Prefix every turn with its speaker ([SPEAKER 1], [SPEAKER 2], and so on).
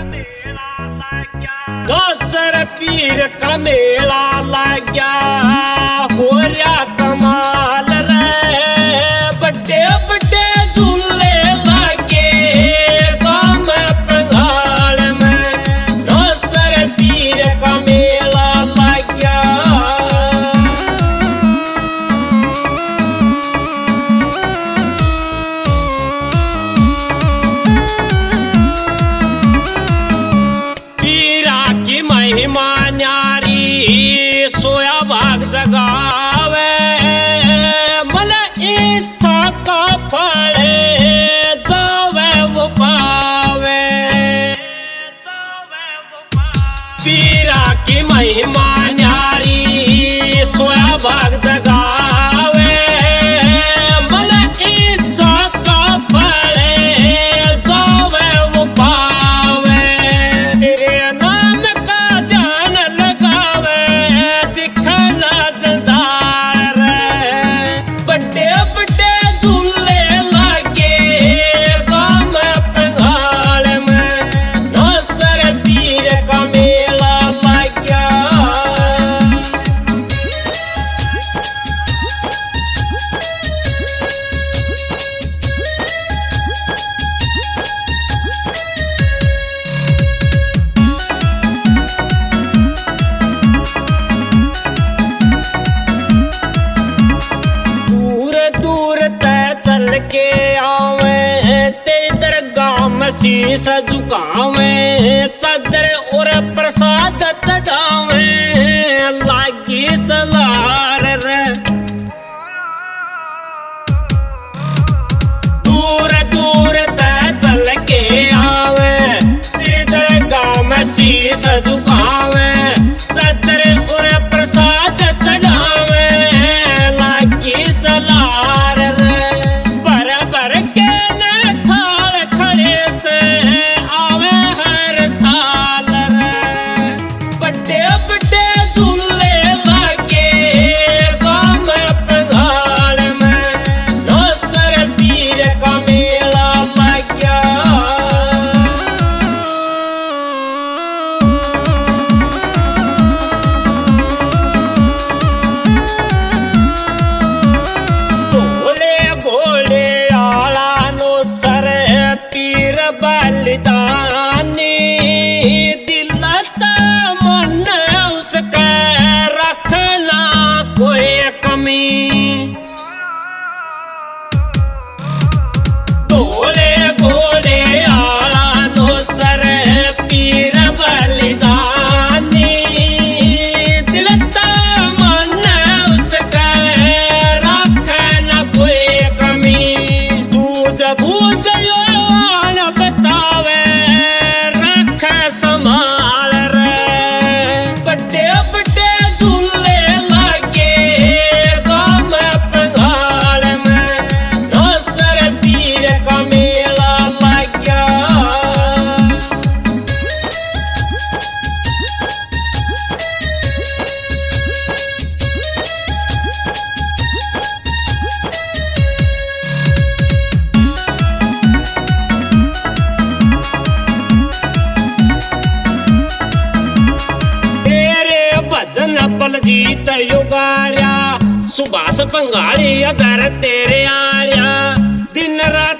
[SPEAKER 1] दोसर पीर का मेला लग गया हो रहा कमाल रे। बड़े बड़े झूले लगे गाँव पंगाल में, दोसर पीर का मेला लग गया। पीरा की महिमा न्यारी सोया भाग जगावे, मन इच्छा का फल जावे वो पावे। पीरा की महिमा न्यारी सोया भाग जगावे, मन इच्छा का फल जावे वो पावे। तेरे नाम का ध्यान लगावे दिखना जंजाल रे। बड़े बड़े झूले लगे गाँव पंगाल में, दोसर पीर का मेला लग गया। दूर दूर तय चल के आवे तेरी दरगाह में शीश झुकावे, चादर और प्रसाद चढ़ावे लागी सलार रे। दूर दूर तय चल के आवे तेरी दरगाह में शीश झुकावे, चादर और प्रसाद चढ़ावे लागी सलार रे। भर भर के न थाल खड़े से आवे हर साल रे। बड़े बड़े झूले लगे गाँव पंगाल में, दोसर पीर का मेला लग गया। भोले भोले आला नो सर पीर बलिदानी, दिलता मन उसका रखना कोई कमी। भोले भोले आला नो सर पीर बलिदानी, दिलता मन उसका रखना कोई कमी। दूज बूझ योन बतावे रख संभाल रे। बड़े बड़े झूले लगे गाँव पंगाल में, दोसर पीर का मेला लग गया। तेरे भजन बलजीत युगार्या, सुभाष पंगाली अदर तेरे आर्या। दिन रात